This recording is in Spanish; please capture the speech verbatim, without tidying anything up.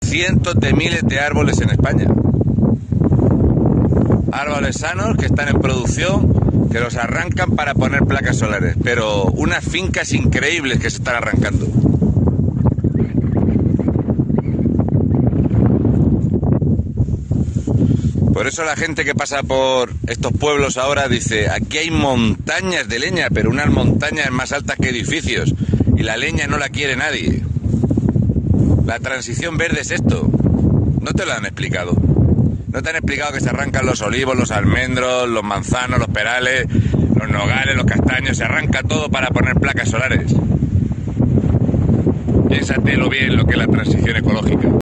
cientos de miles de árboles en España. Árboles sanos que están en producción, que los arrancan para poner placas solares, pero unas fincas increíbles que se están arrancando. Por eso la gente que pasa por estos pueblos ahora dice, aquí hay montañas de leña, pero unas montañas más altas que edificios, y la leña no la quiere nadie. La transición verde es esto. No te lo han explicado. No te han explicado que se arrancan los olivos, los almendros, los manzanos, los perales, los nogales, los castaños, se arranca todo para poner placas solares. Piénsatelo bien lo que es la transición ecológica.